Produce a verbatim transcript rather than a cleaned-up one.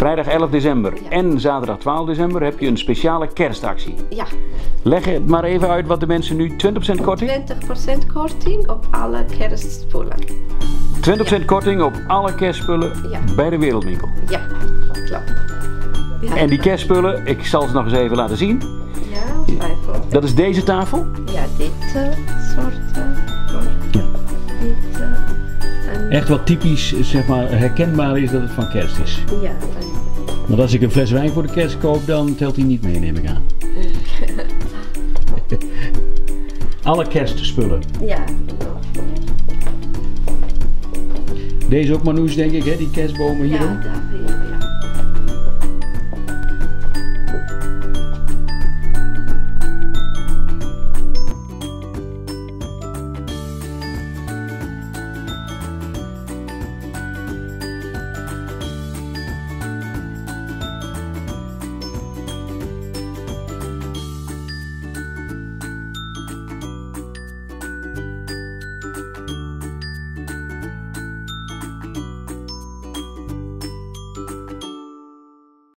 Vrijdag elf december Ja. en zaterdag twaalf december heb je een speciale kerstactie. Ja, Leg het maar even uit wat de mensen nu twintig procent korting? twintig procent korting op alle kerstspullen. twintig procent korting op alle kerstspullen Ja. bij de Wereldwinkel. Ja, klopt. Ja. En die kerstspullen, ik zal ze nog eens even laten zien. Ja, bijvoorbeeld. Dat is deze tafel. Ja, dit uh, soort. Uh, Ja. dit, uh, en, Echt wat typisch, zeg maar, herkenbaar is dat het van kerst is. Ja, en, Want als ik een fles wijn voor de kerst koop, dan telt die niet mee, neem ik aan. Alle kerstspullen. ja. Deze ook Manouche, denk ik, hè? Die kerstbomen hier Ja, ook. daar.